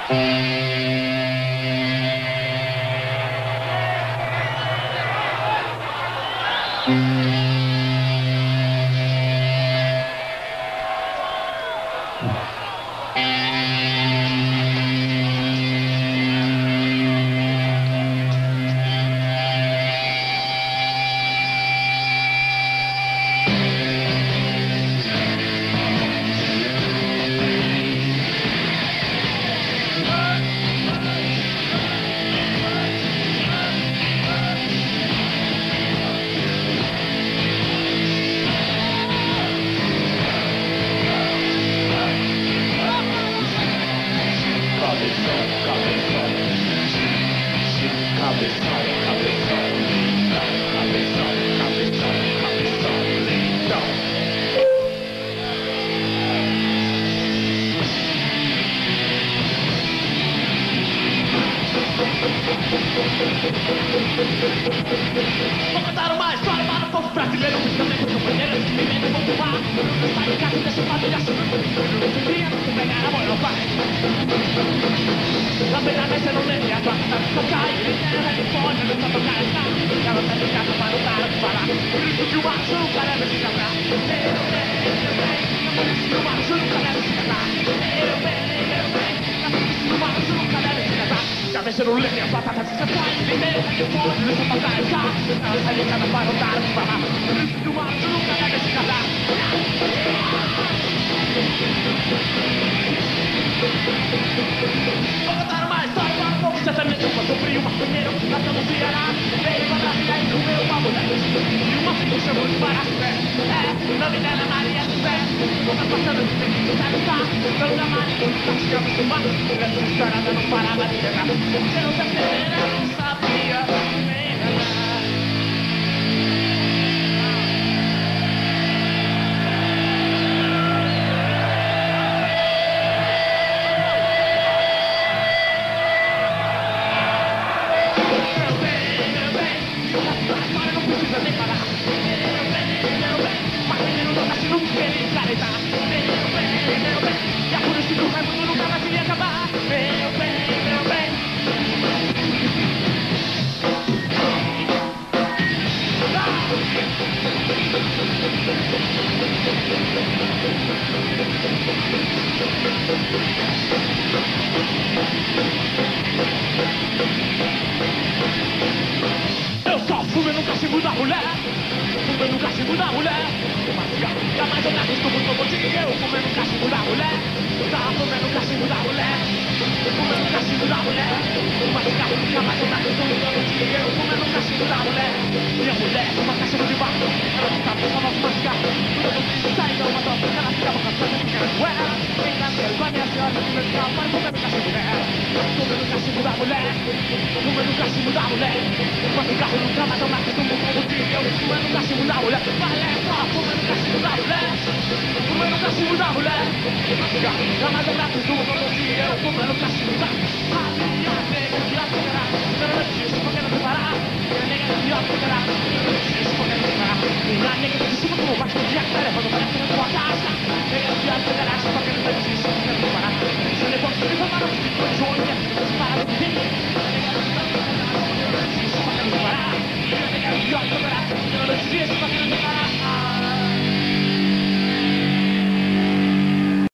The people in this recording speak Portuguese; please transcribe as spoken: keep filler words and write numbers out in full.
Vou contar uma história para o povo brasileiro. Também com companheiros, vivendo vou voar. Não sai de casa, deixa o padre assumir. Não queria muito pegar a mão, não vai. La pena me se non le mie tua casa sta cai. E era di foglia, non sta toccare sta. La lotta di casa fa notare di farà. Il tuo più basso non farebbe si saprà. Ero bene, ero bene. La polizia umana non farebbe si saprà. Ero bene, ero bene. La polizia umana non farebbe si saprà. Se non le mie patata si saprà. E era di foglia, non sta toccare sta. La lotta di casa fa notare di farà. Il tuo più basso non farebbe si saprà. Vou contar uma história para o povo certamente eu posso frio, mas primeiro nós vamos virar. Veio para a vida e comeu uma mulher. E uma ficha muito para a fé. É, nome dela Maria José. Como passando de tempo, sabe está. Pelo da Maria, nós ficamos no mar. Essa história não parava de chegar. Se não perceber, eu não sabia nem nada. Eu só fumei no cachimbo da mulher. Fumei no cachimbo da mulher. Uma cigarra, jamais eu me acostumo com você. Eu fumei no cachimbo da mulher. Eu tava fumando no cachimbo da mulher. Fumei no cachimbo da mulher. Uma cigarra, jamais eu me acostumo com você. Eu fumei no cachimbo da mulher. Minha mulher, uma cachimbo de barro. Ela ficava só nós uma cigarra. Tudo saía uma troca. Ela ficava cantando que era com ela. Encantou com a minha senhora que me ficava para fumar no cachimbo dela. Fumei no cachimbo da mulher. Fumei no cachimbo da mulher. Uma cigarra, nunca mais eu me acostumo com você. Eu fumei no cachimbo da mulher. Olha só, fumei no cachimbo da mulher. Fumei no cachimbo da mulher. Uma cigarra, nunca mais eu me acostumo com você. Eu fumei no cachimbo da mulher. A minha nega pior que será. Eu não disse porque não separar. Minha nega pior que será. Eu não disse porque não separar. Minha nega de cima como bate no dia que tá levando pra dentro da tua casa. Nega pior que será.